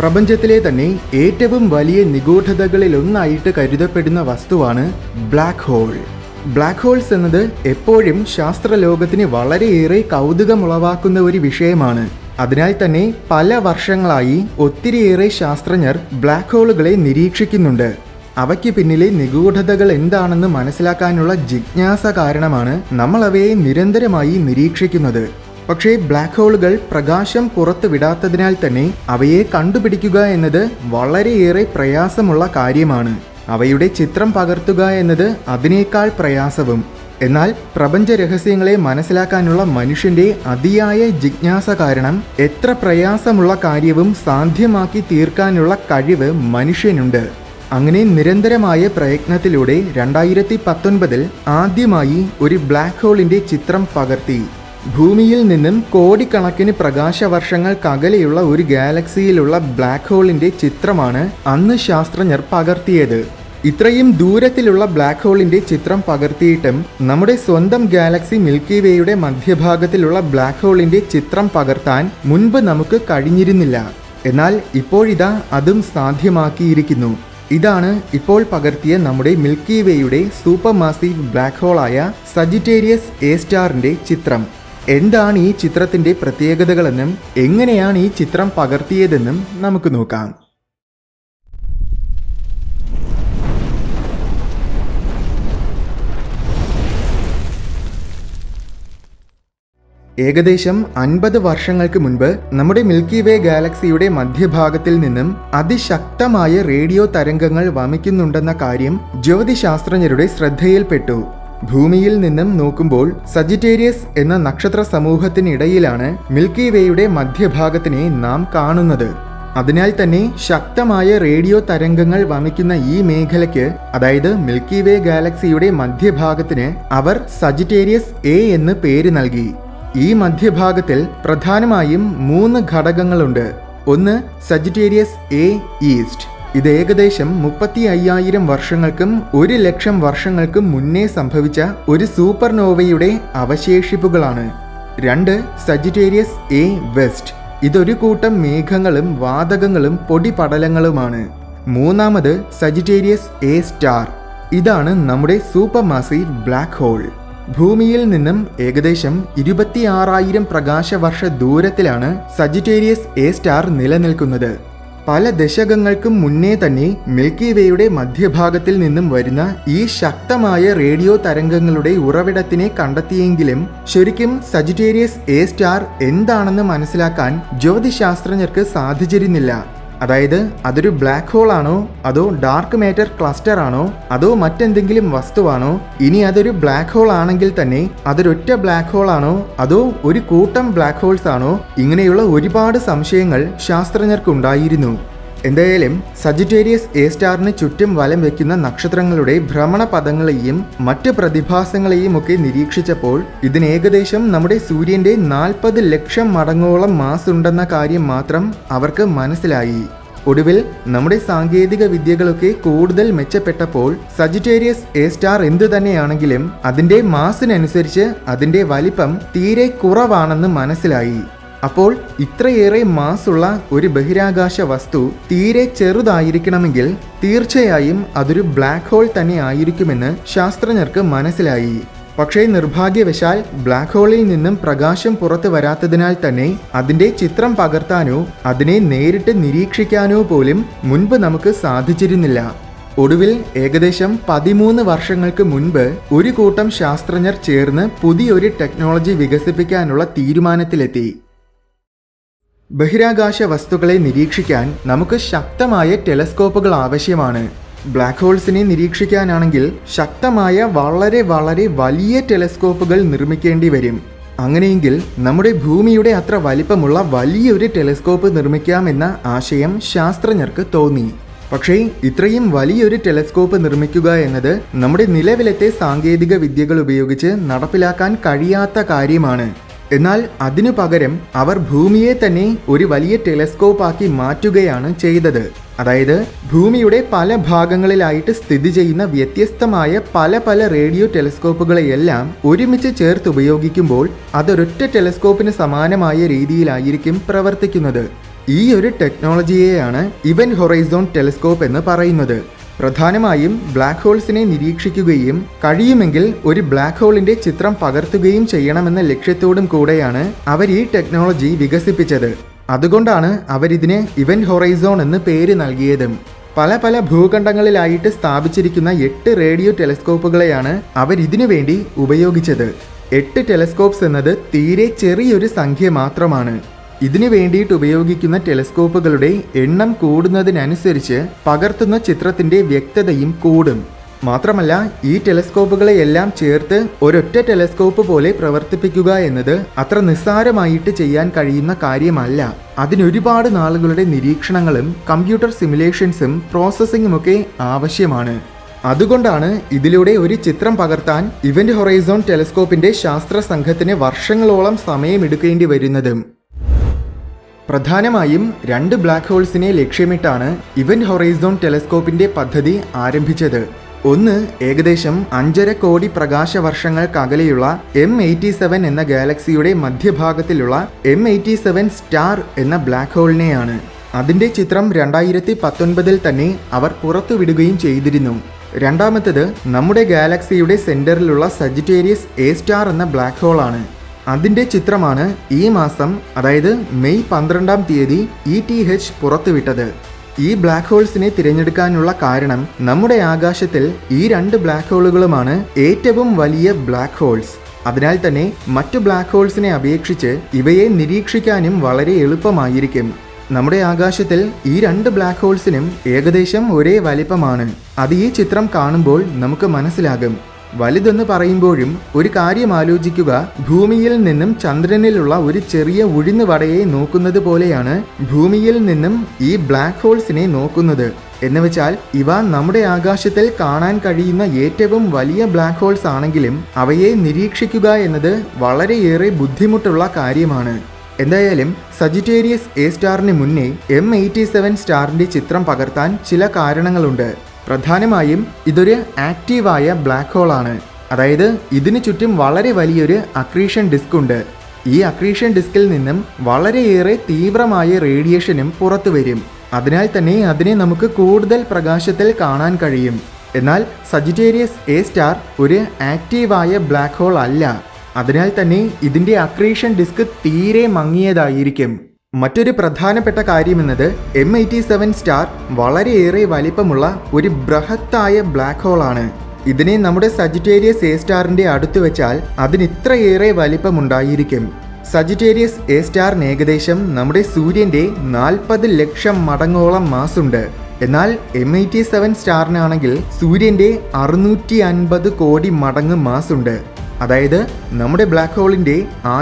പ്രപഞ്ചത്തിലെ തന്നെ ഏറ്റവും വലിയ നിഗൂഢതകളിലൊന്നായിട്ട് കരുതപ്പെടുന്ന വസ്തുവാണ് ബ്ലാക്ക് ഹോൾ. ബ്ലാക്ക് ഹോൾസ് എന്നത് എപ്പോഴും ശാസ്ത്രലോകത്തിന് വളരെയേറെ കൗതുകമുളവാക്കുന്ന ഒരു വിഷയമാണ്. അതിനാൽ തന്നെ പല വർഷങ്ങളായി ഒത്തിരിയേറെ ശാസ്ത്രജ്ഞർ ബ്ലാക്ക് ഹോളുകളെ നിരീക്ഷിക്കുന്നുണ്ട്. അവയ്ക്ക് പിന്നിലെ നിഗൂഢതകൾ എന്താണെന്ന് മനസ്സിലാക്കാനുള്ള ജിജ്ഞാസ കാരണമാണ് നമ്മൾ അവയെ നിരന്തരമായി നിരീക്ഷിക്കുന്നത്. പക്ഷേ ബ്ലാക്ക് ഹോളുകൾ പ്രകാശം പുറത്തു വിടാത്തതിനാൽ തന്നെ അവയെ കണ്ടുപിടിക്കുക എന്നത് വളരെയേറെ പ്രയാസമുള്ള കാര്യമാണ്. അവയുടെ ചിത്രം പകർത്തുക എന്നത് അതിനേക്കാൾ പ്രയാസവും. എന്നാൽ പ്രപഞ്ച രഹസ്യങ്ങളെ മനസ്സിലാക്കാനുള്ള മനുഷ്യന്റെ അതിയായ ജിജ്ഞാസ കാരണം എത്ര പ്രയാസമുള്ള കാര്യവും സാധ്യമാക്കി തീർക്കാനുള്ള കഴിവ് മനുഷ്യനുണ്ട്. അങ്ങനെ നിരന്തരമായ പ്രയത്നത്തിലൂടെ 2019 ആദ്യമായി ഒരു ബ്ലാക്ക് ഹോളിന്റെ ചിത്രം പകർത്തി. ഭൂമിയിൽ നിന്നും കോടിക്കണക്കിന് പ്രകാശവർഷങ്ങൾക്കകലെയുള്ള ഒരു ഗാലക്സിയിലുള്ള ബ്ലാക്ക് ഹോളിന്റെ ചിത്രമാണ് അന്ന് ശാസ്ത്രജ്ഞർ പകർത്തിയത്. ഇത്രയും ദൂരത്തിലുള്ള ബ്ലാക്ക് ഹോളിന്റെ ചിത്രം പകർത്തിയിട്ടും നമ്മുടെ സ്വന്തം ഗാലക്സി മിൽക്കി വേയുടെ മധ്യഭാഗത്തിലുള്ള ബ്ലാക്ക് ഹോളിന്റെ ചിത്രം പകർത്താൻ മുൻപ് നമുക്ക് കഴിഞ്ഞിരുന്നില്ല. എന്നാൽ ഇപ്പോഴിതാ അതും സാധ്യമാക്കിയിരിക്കുന്നു. ഇതാണ് ഇപ്പോൾ പകർത്തിയ നമ്മുടെ മിൽക്കി വേയുടെ സൂപ്പർമാസീവ് ബ്ലാക്ക് ഹോളായ സജിറ്റേരിയസ് എ സ്റ്റാറിന്റെ ചിത്രം. എന്താണ് ഈ ചിത്രത്തിന്റെ പ്രത്യേകതകളെന്നും എങ്ങനെയാണ് ഈ ചിത്രം പകർത്തിയതെന്നും നമുക്ക് നോക്കാം. ഏകദേശം 50 വർഷങ്ങൾക്ക് മുൻപ് നമ്മുടെ മിൽക്കി വേ ഗാലക്സിയുടെ മധ്യഭാഗത്തിൽ നിന്നും അതിശക്തമായ റേഡിയോ തരംഗങ്ങൾ വമിക്കുന്നുണ്ടെന്ന കാര്യം ജ്യോതിശാസ്ത്രജ്ഞരുടെ ശ്രദ്ധയിൽപ്പെട്ടു. ഭൂമിയിൽ നിന്നും നോക്കുമ്പോൾ സജിറ്റേരിയസ് എന്ന നക്ഷത്ര സമൂഹത്തിനിടയിലാണ് മിൽക്കി വേയുടെ മധ്യഭാഗത്തിനെ നാം കാണുന്നത്. അതിനാൽ തന്നെ ശക്തമായ റേഡിയോ തരംഗങ്ങൾ വമിക്കുന്ന ഈ മേഖലയ്ക്ക്, അതായത് മിൽക്കി വേ ഗാലക്സിയുടെ മധ്യഭാഗത്തിന് അവർ സജിറ്റേരിയസ് എ എന്ന് പേര് നൽകി. ഈ മധ്യഭാഗത്തിൽ പ്രധാനമായും 3 ഘടകങ്ങളുണ്ട്. ഒന്ന് സജിറ്റേരിയസ് എ ഈസ്റ്റ്. ഇത് ഏകദേശം 35,000 വർഷങ്ങൾക്കും 1,00,000 വർഷങ്ങൾക്കും മുന്നേ സംഭവിച്ച ഒരു സൂപ്പർനോവയുടെ അവശേഷിപ്പുകളാണ്. 2 സജിറ്റേരിയസ് എ വെസ്റ്റ്. ഇതൊരു കൂട്ടം മേഘങ്ങളും വാതകങ്ങളും പൊടിപടലങ്ങളുമാണ്. 3 സജിറ്റേരിയസ് എ സ്റ്റാർ. ഇതാണ് നമ്മുടെ സൂപ്പർമാസീവ് ബ്ലാക്ക് ഹോൾ. ഭൂമിയിൽ നിന്നും ഏകദേശം 26,000 പ്രകാശവർഷ ദൂരത്തിലാണ് സജിറ്റേരിയസ് എ സ്റ്റാർ നിലനിൽക്കുന്നത്. പല ദശകങ്ങൾക്കും മുന്നേ തന്നെ മിൽക്കി വേയുടെ മധ്യഭാഗത്തിൽ നിന്നും വരുന്ന ഈ ശക്തമായ റേഡിയോ തരംഗങ്ങളുടെ ഉറവിടത്തിനെ കണ്ടെത്തിയെങ്കിലും ശരിക്കും സജിറ്റേരിയസ് എ സ്റ്റാർ എന്താണെന്ന് മനസ്സിലാക്കാൻ ജ്യോതിശാസ്ത്രജ്ഞർക്ക് സാധിച്ചിരുന്നില്ല. അതായത് അതൊരു ബ്ലാക്ക് ഹോൾ ആണോ, അതോ ഡാർക്ക് മാറ്റർ ക്ലസ്റ്റർ ആണോ, അതോ മറ്റെന്തെങ്കിലും വസ്തുവാണോ, ഇനി അതൊരു ബ്ലാക്ക് ഹോൾ ആണെങ്കിൽ തന്നെ അതൊരൊറ്റ ബ്ലാക്ക് ഹോൾ ആണോ, അതോ ഒരു കൂട്ടം ബ്ലാക്ക് ഹോൾസ് ആണോ, ഇങ്ങനെയുള്ള ഒരുപാട് സംശയങ്ങൾ ശാസ്ത്രജ്ഞർക്കുണ്ടായിരുന്നു. എന്തായാലും സജിറ്റേരിയസ് എ സ്റ്റാറിന് ചുറ്റും വലം വയ്ക്കുന്ന നക്ഷത്രങ്ങളുടെ ഭ്രമണപഥങ്ങളെയും മറ്റ് പ്രതിഭാസങ്ങളെയും ഒക്കെ നിരീക്ഷിച്ചപ്പോൾ ഇതിന് ഏകദേശം നമ്മുടെ സൂര്യന്റെ 40 ലക്ഷം മടങ്ങോളം മാസ് ഉണ്ടെന്ന കാര്യം മാത്രം അവർക്ക് മനസ്സിലായി. ഒടുവിൽ നമ്മുടെ സാങ്കേതിക വിദ്യകളൊക്കെ കൂടുതൽ മെച്ചപ്പെട്ടപ്പോൾ സജിറ്റേരിയസ് എ സ്റ്റാർ എന്തു തന്നെയാണെങ്കിലും അതിന്റെ മാസിനനുസരിച്ച് അതിന്റെ വലിപ്പം തീരെ കുറവാണെന്ന് മനസ്സിലായി. അപ്പോൾ ഇത്രയേറെ മാസുള്ള ഒരു ബഹിരാകാശ വസ്തു തീരെ ചെറുതായിരിക്കണമെങ്കിൽ തീർച്ചയായും അതൊരു ബ്ലാക്ക് ഹോൾ തന്നെ ആയിരിക്കുമെന്ന് ശാസ്ത്രജ്ഞർക്ക് മനസ്സിലായി. പക്ഷേ നിർഭാഗ്യവശാൽ ബ്ലാക്ക് ഹോളിൽ നിന്നും പ്രകാശം പുറത്തു വരാത്തതിനാൽ തന്നെ അതിന്റെ ചിത്രം പകർത്താനോ അതിനെ നേരിട്ട് നിരീക്ഷിക്കാനോ പോലും മുൻപ് നമുക്ക് സാധിച്ചിരുന്നില്ല. ഒടുവിൽ ഏകദേശം 13 വർഷങ്ങൾക്ക് മുൻപ് ഒരു കൂട്ടം ശാസ്ത്രജ്ഞർ ചേർന്ന് പുതിയൊരു ടെക്നോളജി വികസിപ്പിക്കാനുള്ള തീരുമാനത്തിലെത്തി. ബഹിരാകാശ വസ്തുക്കളെ നിരീക്ഷിക്കാൻ നമുക്ക് ശക്തമായ ടെലസ്കോപ്പുകൾ ആവശ്യമാണ്. ബ്ലാക്ക് ഹോൾസിനെ നിരീക്ഷിക്കാനാണെങ്കിൽ ശക്തമായ വളരെ വളരെ വലിയ ടെലസ്കോപ്പുകൾ നിർമ്മിക്കേണ്ടി വരും. അങ്ങനെയെങ്കിൽ നമ്മുടെ ഭൂമിയുടെ അത്ര വലിപ്പമുള്ള വലിയൊരു ടെലസ്കോപ്പ് നിർമ്മിക്കാമെന്ന ആശയം ശാസ്ത്രജ്ഞർക്ക് തോന്നി. പക്ഷേ ഇത്രയും വലിയൊരു ടെലസ്കോപ്പ് നിർമ്മിക്കുക എന്നത് നമ്മുടെ നിലവിലത്തെ സാങ്കേതിക വിദ്യകൾ ഉപയോഗിച്ച് നടപ്പിലാക്കാൻ കഴിയാത്ത കാര്യമാണ്. എന്നാൽ അതിനു പകരം അവർ ഭൂമിയെ തന്നെ ഒരു വലിയ ടെലസ്കോപ്പാക്കി മാറ്റുകയാണ് ചെയ്തത്. അതായത് ഭൂമിയുടെ പല ഭാഗങ്ങളിലായിട്ട് സ്ഥിതി ചെയ്യുന്ന വ്യത്യസ്തമായ പല റേഡിയോ ടെലസ്കോപ്പുകളെയെല്ലാം ഒരുമിച്ച് ചേർത്ത് ഉപയോഗിക്കുമ്പോൾ അതൊരൊറ്റ ടെലസ്കോപ്പിന് സമാനമായ രീതിയിലായിരിക്കും പ്രവർത്തിക്കുന്നത്. ഈ ഒരു ടെക്നോളജിയെയാണ് ഇവന്റ് ഹൊറൈസോൺ ടെലിസ്കോപ്പ് എന്ന് പറയുന്നത്. പ്രധാനമായും ബ്ലാക്ക് ഹോൾസിനെ നിരീക്ഷിക്കുകയും കഴിയുമെങ്കിൽ ഒരു ബ്ലാക്ക് ഹോളിന്റെ ചിത്രം പകർത്തുകയും ചെയ്യണമെന്ന ലക്ഷ്യത്തോടും കൂടെയാണ് അവർ ഈ ടെക്നോളജി വികസിപ്പിച്ചത്. അതുകൊണ്ടാണ് അവരിതിന് ഇവന്റ് ഹൊറൈസോൺ എന്ന് പേര് നൽകിയതും. പല ഭൂഖണ്ഡങ്ങളിലായിട്ട് സ്ഥാപിച്ചിരിക്കുന്ന 8 റേഡിയോ ടെലിസ്കോപ്പുകളെയാണ് അവരിതിനു വേണ്ടി ഉപയോഗിച്ചത്. 8 ടെലിസ്കോപ്സ് എന്നത് തീരെ ചെറിയൊരു സംഖ്യ മാത്രമാണ്. ഇതിനു വേണ്ടിയിട്ട് ഉപയോഗിക്കുന്ന ടെലിസ്കോപ്പുകളുടെ എണ്ണം കൂടുന്നതിനനുസരിച്ച് പകർത്തുന്ന ചിത്രത്തിന്റെ വ്യക്തതയും കൂടും. മാത്രമല്ല ഈ ടെലിസ്കോപ്പുകളെ എല്ലാം ചേർത്ത് ഒരൊറ്റ ടെലിസ്കോപ്പ് പോലെ പ്രവർത്തിപ്പിക്കുക എന്നത് അത്ര നിസ്സാരമായിട്ട് ചെയ്യാൻ കഴിയുന്ന കാര്യമല്ല. അതിനൊരുപാട് നാളുകളുടെ നിരീക്ഷണങ്ങളും കമ്പ്യൂട്ടർ സിമുലേഷൻസും പ്രോസസ്സിങ്ങുമൊക്കെ ആവശ്യമാണ്. അതുകൊണ്ടാണ് ഇതിലൂടെ ഒരു ചിത്രം പകർത്താൻ ഇവന്റ് ഹൊറൈസോൺ ടെലിസ്കോപ്പിന്റെ ശാസ്ത്ര സംഘത്തിന് വർഷങ്ങളോളം സമയമെടുക്കേണ്ടി വരുന്നതും. പ്രധാനമായും 2 ബ്ലാക്ക് ഹോൾസിനെ ലക്ഷ്യമിട്ടാണ് ഇവന്റ് ഹൊറൈസോൺ ടെലിസ്കോപ്പിന്റെ പദ്ധതി ആരംഭിച്ചത്. ഒന്ന് ഏകദേശം 5.5 കോടി പ്രകാശ വർഷങ്ങൾക്കകലെയുള്ള M87 എന്ന ഗാലക്സിയുടെ മധ്യഭാഗത്തിലുള്ള M87 സ്റ്റാർ എന്ന ബ്ലാക്ക് ഹോളിനെയാണ്. അതിന്റെ ചിത്രം 2019 തന്നെ അവർ പുറത്തുവിടുകയും ചെയ്തിരുന്നു. രണ്ടാമത്തത് നമ്മുടെ ഗാലക്സിയുടെ സെന്ററിലുള്ള സജിറ്റേരിയസ് എ സ്റ്റാർ എന്ന ബ്ലാക്ക് ഹോളാണ്. അതിന്റെ ചിത്രമാണ് ഈ മാസം, അതായത് മെയ് 12-ാം തീയതി ETH പുറത്തുവിട്ടത്. ഈ ബ്ലാക്ക് ഹോൾസിനെ തിരഞ്ഞെടുക്കാനുള്ള കാരണം നമ്മുടെ ആകാശത്തിൽ ഈ 2 ബ്ലാക്ക് ഹോളുകളുമാണ് ഏറ്റവും വലിയ ബ്ലാക്ക് ഹോൾസ്. അതിനാൽ തന്നെ മറ്റു ബ്ലാക്ക് ഹോൾസിനെ അപേക്ഷിച്ച് ഇവയെ നിരീക്ഷിക്കാനും വളരെ എളുപ്പമായിരിക്കും. നമ്മുടെ ആകാശത്തിൽ ഈ 2 ബ്ലാക്ക് ഹോൾസിനും ഏകദേശം ഒരേ വലിപ്പമാണ്. അത് ഈ ചിത്രം കാണുമ്പോൾ നമുക്ക് മനസ്സിലാകും. വലുതെന്ന് പറയുമ്പോഴും ഒരു കാര്യം ആലോചിക്കുക, ഭൂമിയിൽ നിന്നും ചന്ദ്രനിലുള്ള ഒരു ചെറിയ ഉഴുന്നുവടയെ നോക്കുന്നത് പോലെയാണ് ഭൂമിയിൽ നിന്നും ഈ ബ്ലാക്ക് ഹോൾസിനെ നോക്കുന്നത്. എന്നുവെച്ചാൽ ഇവ നമ്മുടെ ആകാശത്തിൽ കാണാൻ കഴിയുന്ന ഏറ്റവും വലിയ ബ്ലാക്ക് ഹോൾസ് ആണെങ്കിലും അവയെ നിരീക്ഷിക്കുക എന്നത് വളരെയേറെ ബുദ്ധിമുട്ടുള്ള കാര്യമാണ്. എന്തായാലും സജിറ്റേരിയസ് എ സ്റ്റാറിന് മുന്നേ M87 സ്റ്റാറിന്റെ ചിത്രം പകർത്താൻ ചില കാരണങ്ങളുണ്ട്. പ്രധാനമായും ഇതൊരു ആക്റ്റീവായ ബ്ലാക്ക് ഹോൾ ആണ്. അതായത് ഇതിനു ചുറ്റും വളരെ വലിയൊരു അക്രീഷൻ ഡിസ്ക് ഉണ്ട്. ഈ അക്രീഷൻ ഡിസ്കിൽ നിന്നും വളരെയേറെ തീവ്രമായ റേഡിയേഷനും പുറത്തു വരും. അതിനാൽ തന്നെ അതിനെ നമുക്ക് കൂടുതൽ പ്രകാശത്തിൽ കാണാൻ കഴിയും. എന്നാൽ സജിറ്റേരിയസ് എ സ്റ്റാർ ഒരു ആക്റ്റീവായ ബ്ലാക്ക് ഹോൾ അല്ല. അതിനാൽ തന്നെ ഇതിന്റെ അക്രീഷൻ ഡിസ്ക് തീരെ മങ്ങിയതായിരിക്കും. മറ്റൊരു പ്രധാനപ്പെട്ട കാര്യമെന്നത് M87 സ്റ്റാർ വളരെയേറെ വലിപ്പമുള്ള ഒരു ബൃഹത്തായ ബ്ലാക്ക് ഹോൾ ആണ്. ഇതിനെ നമ്മുടെ സജിറ്റേരിയസ് എ സ്റ്റാറിന്റെ അടുത്ത് വെച്ചാൽ അതിന് ഇത്രയേറെ വലിപ്പമുണ്ടായിരിക്കും. സജിറ്റേരിയസ് എ സ്റ്റാറിന് ഏകദേശം നമ്മുടെ സൂര്യന്റെ 40 ലക്ഷം മടങ്ങോളം മാസുണ്ട്. എന്നാൽ M87 സ്റ്റാറിനാണെങ്കിൽ സൂര്യന്റെ 650 കോടി മടങ്ങ് മാസുണ്ട്. അതായത് നമ്മുടെ ബ്ലാക്ക് ഹോളിന്റെ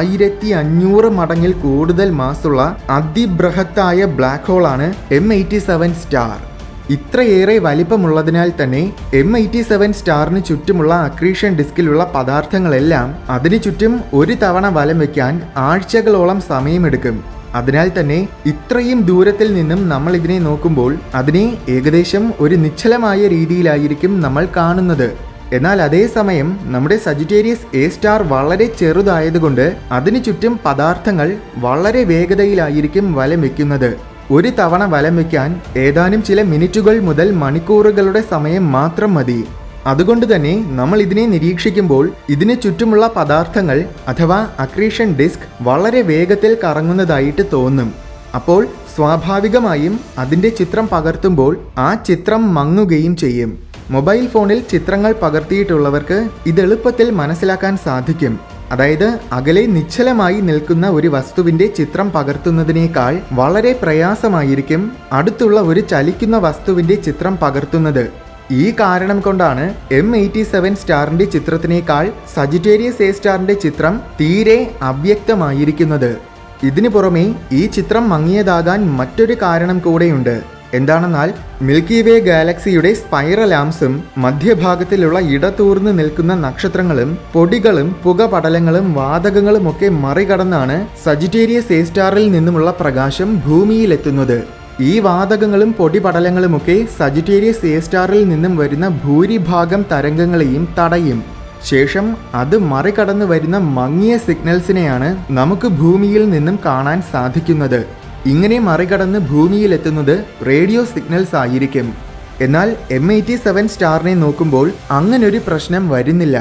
1500 മടങ്ങിൽ കൂടുതൽ മാസുള്ള അതിബൃഹത്തായ ബ്ലാക്ക് ഹോളാണ് M87 സ്റ്റാർ. ഇത്രയേറെ വലിപ്പമുള്ളതിനാൽ തന്നെ M87 സ്റ്റാറിന് ചുറ്റുമുള്ള അക്രീഷൻ ഡിസ്കിലുള്ള പദാർത്ഥങ്ങളെല്ലാം അതിനു ചുറ്റും ഒരു തവണ വലം വയ്ക്കാൻ ആഴ്ചകളോളം സമയമെടുക്കും. അതിനാൽ തന്നെ ഇത്രയും ദൂരത്തിൽ നിന്നും നമ്മൾ ഇതിനെ നോക്കുമ്പോൾ അതിനെ ഏകദേശം ഒരു നിശ്ചലമായ രീതിയിലായിരിക്കും നമ്മൾ കാണുന്നത്. എന്നാൽ അതേസമയം നമ്മുടെ സജിറ്റേരിയസ് എ സ്റ്റാർ വളരെ ചെറുതായതുകൊണ്ട് അതിനു ചുറ്റും പദാർത്ഥങ്ങൾ വളരെ വേഗതയിലായിരിക്കും വലം വയ്ക്കുന്നത്. ഒരു തവണ വലം വയ്ക്കാൻ ഏതാനും ചില മിനിറ്റുകൾ മുതൽ മണിക്കൂറുകളുടെ സമയം മാത്രം മതി. അതുകൊണ്ട് തന്നെ നമ്മൾ ഇതിനെ നിരീക്ഷിക്കുമ്പോൾ ഇതിനു ചുറ്റുമുള്ള പദാർത്ഥങ്ങൾ അഥവാ അക്രീഷൻ ഡിസ്ക് വളരെ വേഗത്തിൽ കറങ്ങുന്നതായിട്ട് തോന്നും. അപ്പോൾ സ്വാഭാവികമായും അതിൻ്റെ ചിത്രം പകർത്തുമ്പോൾ ആ ചിത്രം മങ്ങുകയും ചെയ്യും. മൊബൈൽ ഫോണിൽ ചിത്രങ്ങൾ പകർത്തിയിട്ടുള്ളവർക്ക് ഇത് എളുപ്പത്തിൽ മനസ്സിലാക്കാൻ സാധിക്കും. അതായത് അകലെ നിശ്ചലമായി നിൽക്കുന്ന ഒരു വസ്തുവിന്റെ ചിത്രം പകർത്തുന്നതിനേക്കാൾ വളരെ പ്രയാസമായിരിക്കും അടുത്തുള്ള ഒരു ചലിക്കുന്ന വസ്തുവിന്റെ ചിത്രം പകർത്തുന്നത്. ഈ കാരണം കൊണ്ടാണ് M87 സ്റ്റാറിന്റെ ചിത്രത്തിനേക്കാൾ സജിറ്റേരിയസ് എ സ്റ്റാറിന്റെ ചിത്രം തീരെ അവ്യക്തമായിരിക്കുന്നത്. ഇതിനു പുറമെ ഈ ചിത്രം മങ്ങിയതാകാൻ മറ്റൊരു കാരണം കൂടെയുണ്ട്. എന്താണെന്നാൽ മിൽക്കി വേ ഗാലക്സിയുടെ സ്പൈറൽ ആംസും മധ്യഭാഗത്തിലുള്ള ഇടതൂർന്ന് നിൽക്കുന്ന നക്ഷത്രങ്ങളും പൊടികളും പുകപടലങ്ങളും വാതകങ്ങളും ഒക്കെ മറികടന്നാണ് സജിറ്റേരിയസ് എ സ്റ്റാറിൽ നിന്നുമുള്ള പ്രകാശം ഭൂമിയിലെത്തുന്നത്. ഈ വാതകങ്ങളും പൊടിപടലങ്ങളുമൊക്കെ സജിറ്റേരിയസ് എ സ്റ്റാറിൽ നിന്നും വരുന്ന ഭൂരിഭാഗം തരംഗങ്ങളെയും തടയും. ശേഷം അത് മറികടന്നു വരുന്ന മങ്ങിയ സിഗ്നൽസിനെയാണ് നമുക്ക് ഭൂമിയിൽ നിന്നും കാണാൻ സാധിക്കുന്നത്. ഇങ്ങനെ മറികടന്ന് ഭൂമിയിലെത്തുന്നത് റേഡിയോ സിഗ്നൽസ് ആയിരിക്കും. എന്നാൽ M87 സ്റ്റാറിനെ നോക്കുമ്പോൾ അങ്ങനൊരു പ്രശ്നം വരുന്നില്ല.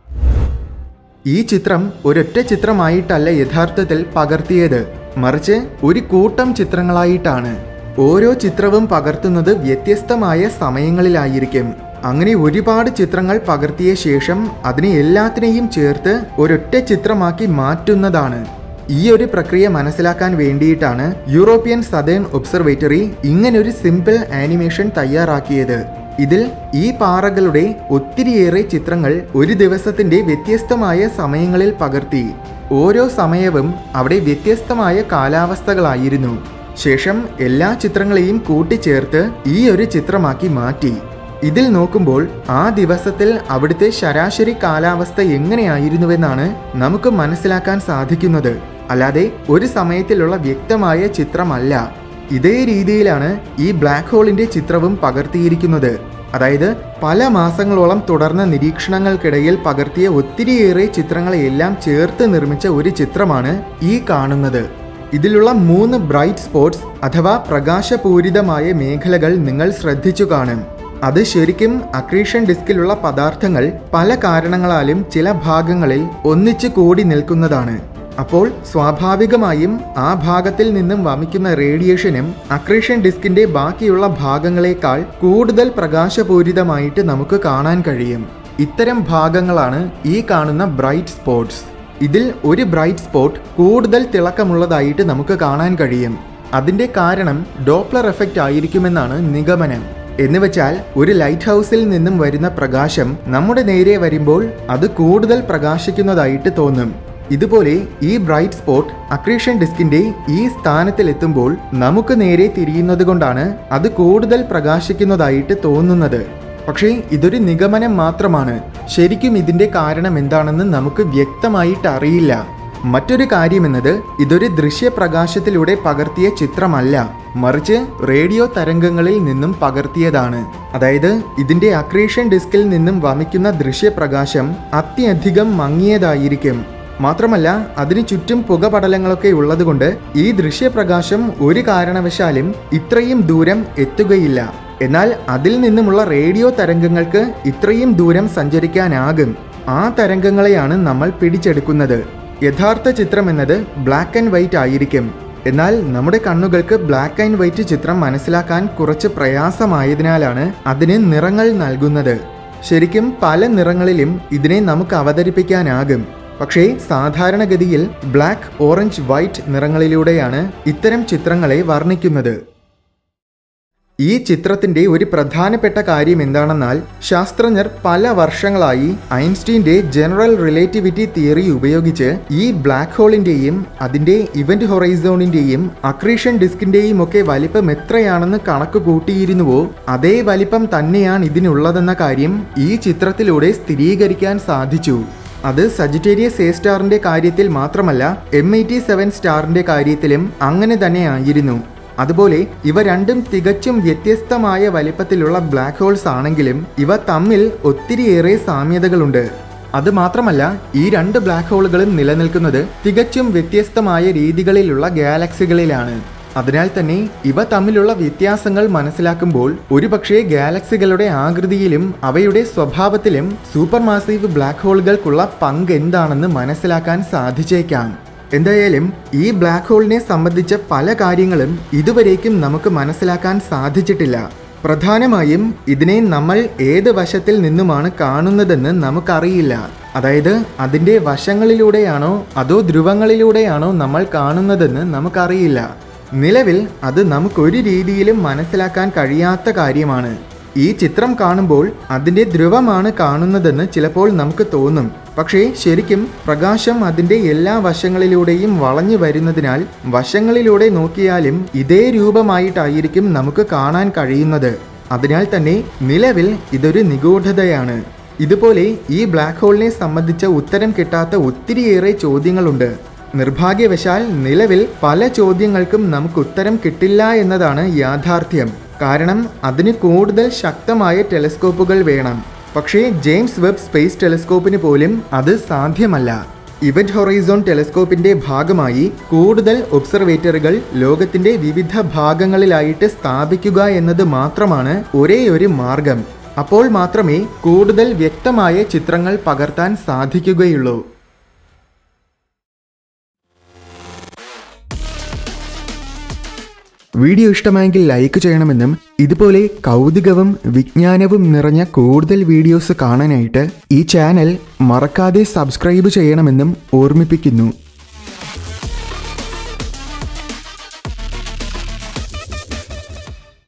ഈ ചിത്രം ഒരൊറ്റ ചിത്രമായിട്ടല്ല യഥാർത്ഥത്തിൽ പകർത്തിയത്, മറിച്ച് ഒരു കൂട്ടം ചിത്രങ്ങളായിട്ടാണ്. ഓരോ ചിത്രവും പകർത്തുന്നത് വ്യത്യസ്തമായ സമയങ്ങളിലായിരിക്കും. അങ്ങനെ ഒരുപാട് ചിത്രങ്ങൾ പകർത്തിയ ശേഷം അതിനെ എല്ലാത്തിനെയും ചേർത്ത് ഒരൊറ്റ ചിത്രമാക്കി മാറ്റുന്നതാണ്. ഈ ഒരു പ്രക്രിയ മനസ്സിലാക്കാൻ വേണ്ടിയിട്ടാണ് യൂറോപ്യൻ സദേൺ ഒബ്സർവേറ്ററി ഇങ്ങനൊരു സിമ്പിൾ ആനിമേഷൻ തയ്യാറാക്കിയത്. ഇതിൽ ഈ പാറകളുടെ ഒത്തിരിയേറെ ചിത്രങ്ങൾ ഒരു ദിവസത്തിന്റെ വ്യത്യസ്തമായ സമയങ്ങളിൽ പകർത്തി. ഓരോ സമയവും അവിടെ വ്യത്യസ്തമായ കാലാവസ്ഥകളായിരുന്നു. ശേഷം എല്ലാ ചിത്രങ്ങളെയും കൂട്ടിച്ചേർത്ത് ഈ ഒരു ചിത്രമാക്കി മാറ്റി. ഇതിൽ നോക്കുമ്പോൾ ആ ദിവസത്തിൽ അവിടുത്തെ ശരാശരി കാലാവസ്ഥ എങ്ങനെയായിരുന്നുവെന്നാണ് നമുക്ക് മനസ്സിലാക്കാൻ സാധിക്കുന്നത്, അല്ലാതെ ഒരു സമയത്തിലുള്ള വ്യക്തമായ ചിത്രമല്ല. ഇതേ രീതിയിലാണ് ഈ ബ്ലാക്ക് ഹോളിന്റെ ചിത്രവും പകർത്തിയിരിക്കുന്നത്. അതായത് പല മാസങ്ങളോളം തുടർന്ന നിരീക്ഷണങ്ങൾക്കിടയിൽ പകർത്തിയ ഒത്തിരിയേറെ ചിത്രങ്ങളെയെല്ലാം ചേർത്ത് നിർമ്മിച്ച ഒരു ചിത്രമാണ് ഈ കാണുന്നത്. ഇതിലുള്ള 3 ബ്രൈറ്റ് സ്പോട്ട്സ് അഥവാ പ്രകാശപൂരിതമായ മേഖലകൾ നിങ്ങൾ ശ്രദ്ധിച്ചു കാണും. അത് ശരിക്കും അക്രീഷൻ ഡിസ്കിലുള്ള പദാർത്ഥങ്ങൾ പല കാരണങ്ങളാലും ചില ഭാഗങ്ങളിൽ ഒന്നിച്ചു കൂടി നിൽക്കുന്നതാണ്. അപ്പോൾ സ്വാഭാവികമായും ആ ഭാഗത്തിൽ നിന്നും വമിക്കുന്ന റേഡിയേഷനും അക്രീഷൻ ഡിസ്കിന്റെ ബാക്കിയുള്ള ഭാഗങ്ങളെക്കാൾ കൂടുതൽ പ്രകാശപൂരിതമായിട്ട് നമുക്ക് കാണാൻ കഴിയും. ഇത്തരം ഭാഗങ്ങളാണ് ഈ കാണുന്ന ബ്രൈറ്റ് സ്പോട്ട്സ്. ഇതിൽ ഒരു ബ്രൈറ്റ് സ്പോട്ട് കൂടുതൽ തിളക്കമുള്ളതായിട്ട് നമുക്ക് കാണാൻ കഴിയും. അതിന്റെ കാരണം ഡോപ്ലർ എഫക്റ്റ് ആയിരിക്കുമെന്നാണ് നിഗമനം. എന്നുവെച്ചാൽ ഒരു ലൈറ്റ് ഹൗസിൽ നിന്നും വരുന്ന പ്രകാശം നമ്മുടെ നേരെ വരുമ്പോൾ അത് കൂടുതൽ പ്രകാശിക്കുന്നതായിട്ട് തോന്നും. ഇതുപോലെ ഈ ബ്രൈറ്റ് സ്പോട്ട് അക്രീഷൻ ഡിസ്കിന്റെ ഈ സ്ഥാനത്തിലെത്തുമ്പോൾ നമുക്ക് നേരെ തിരിയുന്നത് കൊണ്ടാണ് അത് കൂടുതൽ പ്രകാശിക്കുന്നതായിട്ട് തോന്നുന്നത്. പക്ഷേ ഇതൊരു നിഗമനം മാത്രമാണ്. ശരിക്കും ഇതിന്റെ കാരണം എന്താണെന്ന് നമുക്ക് വ്യക്തമായിട്ട് അറിയില്ല. മറ്റൊരു കാര്യമെന്നത് ഇതൊരു ദൃശ്യപ്രകാശത്തിലൂടെ പകർത്തിയ ചിത്രമല്ല, മറിച്ച് റേഡിയോ തരംഗങ്ങളിൽ നിന്നും പകർത്തിയതാണ്. അതായത് ഇതിന്റെ അക്രീഷൻ ഡിസ്കിൽ നിന്നും വമിക്കുന്ന ദൃശ്യപ്രകാശം അത്യധികം മങ്ങിയതായിരിക്കും. മാത്രമല്ല അതിന് ചുറ്റും പുകപടലങ്ങളൊക്കെ ഉള്ളതുകൊണ്ട് ഈ ദൃശ്യപ്രകാശം ഒരു കാരണവശാലും ഇത്രയും ദൂരം എത്തുകയില്ല. എന്നാൽ അതിൽ നിന്നുമുള്ള റേഡിയോ തരംഗങ്ങൾക്ക് ഇത്രയും ദൂരം സഞ്ചരിക്കാനാകും. ആ തരംഗങ്ങളെയാണ് നമ്മൾ പിടിച്ചെടുക്കുന്നത്. യഥാർത്ഥ ചിത്രം എന്നത് ബ്ലാക്ക് ആൻഡ് വൈറ്റ് ആയിരിക്കും. എന്നാൽ നമ്മുടെ കണ്ണുകൾക്ക് ബ്ലാക്ക് ആൻഡ് വൈറ്റ് ചിത്രം മനസ്സിലാക്കാൻ കുറച്ച് പ്രയാസമായതിനാലാണ് അതിന് നിറങ്ങൾ നൽകുന്നത്. ശരിക്കും പല നിറങ്ങളിലും ഇതിനെ നമുക്ക് അവതരിപ്പിക്കാനാകും. പക്ഷേ സാധാരണഗതിയിൽ ബ്ലാക്ക്, ഓറഞ്ച്, വൈറ്റ് നിറങ്ങളിലൂടെയാണ് ഇത്തരം ചിത്രങ്ങളെ വർണ്ണിക്കുന്നത്. ഈ ചിത്രത്തിന്റെ ഒരു പ്രധാനപ്പെട്ട കാര്യം എന്താണെന്നാൽ ശാസ്ത്രജ്ഞർ പല വർഷങ്ങളായി ഐൻസ്റ്റീന്റെ ജനറൽ റിലേറ്റിവിറ്റി തിയറി ഉപയോഗിച്ച് ഈ ബ്ലാക്ക് ഹോളിന്റെയും അതിന്റെ ഇവന്റ് ഹൊറൈസോണിന്റെയും അക്രീഷൻ ഡിസ്കിന്റെയും ഒക്കെ വലിപ്പം എത്രയാണെന്ന് കണക്ക് കൂട്ടിയിരുന്നുവോ അതേ വലിപ്പം തന്നെയാണ് ഇതിനുള്ളതെന്ന കാര്യം ഈ ചിത്രത്തിലൂടെ സ്ഥിരീകരിക്കാൻ സാധിച്ചു. അത് സജിറ്റേരിയസ് എ സ്റ്റാറിന്റെ കാര്യത്തിൽ മാത്രമല്ല M87 സ്റ്റാറിന്റെ കാര്യത്തിലും അങ്ങനെ തന്നെ ആയിരുന്നു. അതുപോലെ ഇവ രണ്ടും തികച്ചും വ്യത്യസ്തമായ വലിപ്പത്തിലുള്ള ബ്ലാക്ക് ഹോൾസ് ആണെങ്കിലും ഇവ തമ്മിൽ ഒത്തിരിയേറെ സാമ്യതകളുണ്ട്. അതുമാത്രമല്ല ഈ രണ്ട് ബ്ലാക്ക് ഹോളുകളും നിലനിൽക്കുന്നത് തികച്ചും വ്യത്യസ്തമായ രീതികളിലുള്ള ഗാലക്സികളിലാണ്. അതിനാൽ തന്നെ ഇവ തമ്മിലുള്ള വ്യത്യാസങ്ങൾ മനസ്സിലാക്കുമ്പോൾ ഒരുപക്ഷെ ഗാലക്സികളുടെ ആകൃതിയിലും അവയുടെ സ്വഭാവത്തിലും സൂപ്പർമാസീവ് ബ്ലാക്ക് ഹോളുകൾക്കുള്ള പങ്ക് എന്താണെന്ന് മനസ്സിലാക്കാൻ സാധിച്ചേക്കാം. എന്തായാലും ഈ ബ്ലാക്ക് ഹോളിനെ സംബന്ധിച്ച പല കാര്യങ്ങളും ഇതുവരേക്കും നമുക്ക് മനസ്സിലാക്കാൻ സാധിച്ചിട്ടില്ല. പ്രധാനമായും ഇതിനെ നമ്മൾ ഏത് വശത്തിൽ നിന്നുമാണ് കാണുന്നതെന്ന് നമുക്കറിയില്ല. അതായത് അതിൻ്റെ വശങ്ങളിലൂടെയാണോ അതോ ധ്രുവങ്ങളിലൂടെയാണോ നമ്മൾ കാണുന്നതെന്ന് നമുക്കറിയില്ല. നിലവിൽ അത് നമുക്കൊരു രീതിയിലും മനസ്സിലാക്കാൻ കഴിയാത്ത കാര്യമാണ്. ഈ ചിത്രം കാണുമ്പോൾ അതിൻ്റെ ധ്രുവമാണ് കാണുന്നതെന്ന് ചിലപ്പോൾ നമുക്ക് തോന്നും. പക്ഷേ ശരിക്കും പ്രകാശം അതിൻ്റെ എല്ലാ വശങ്ങളിലൂടെയും വളഞ്ഞു വരുന്നതിനാൽ വശങ്ങളിലൂടെ നോക്കിയാലും ഇതേ രൂപമായിട്ടായിരിക്കും നമുക്ക് കാണാൻ കഴിയുന്നത്. അതിനാൽ തന്നെ നിലവിൽ ഇതൊരു നിഗൂഢതയാണ്. ഇതുപോലെ ഈ ബ്ലാക്ക് ഹോളിനെ സംബന്ധിച്ച ഉത്തരം കിട്ടാത്ത ഒത്തിരിയേറെ ചോദ്യങ്ങളുണ്ട്. നിർഭാഗ്യവശാൽ നിലവിൽ പല ചോദ്യങ്ങൾക്കും നമുക്ക് ഉത്തരം കിട്ടില്ല എന്നതാണ് യാഥാർത്ഥ്യം. കാരണം അതിന് കൂടുതൽ ശക്തമായ ടെലിസ്കോപ്പുകൾ വേണം. പക്ഷേ ജെയിംസ് വെബ് സ്പേസ് ടെലിസ്കോപ്പിന് പോലും അത് സാധ്യമല്ല. ഇവന്റ് ഹൊറൈസോൺ ടെലസ്കോപ്പിന്റെ ഭാഗമായി കൂടുതൽ ഒബ്സർവേറ്ററുകൾ ലോകത്തിന്റെ വിവിധ ഭാഗങ്ങളിലായിട്ട് സ്ഥാപിക്കുക എന്നത് മാത്രമാണ് ഒരേയൊരു മാർഗം. അപ്പോൾ മാത്രമേ കൂടുതൽ വ്യക്തമായ ചിത്രങ്ങൾ പകർത്താൻ സാധിക്കുകയുള്ളൂ. വീഡിയോ ഇഷ്ടമായെങ്കിൽ ലൈക്ക് ചെയ്യണമെന്നും ഇതുപോലെ കൗതുകവും വിജ്ഞാനവും നിറഞ്ഞ കൂടുതൽ വീഡിയോസ് കാണാനായിട്ട് ഈ ചാനൽ മറക്കാതെ സബ്സ്ക്രൈബ് ചെയ്യണമെന്നും ഓർമ്മിപ്പിക്കുന്നു.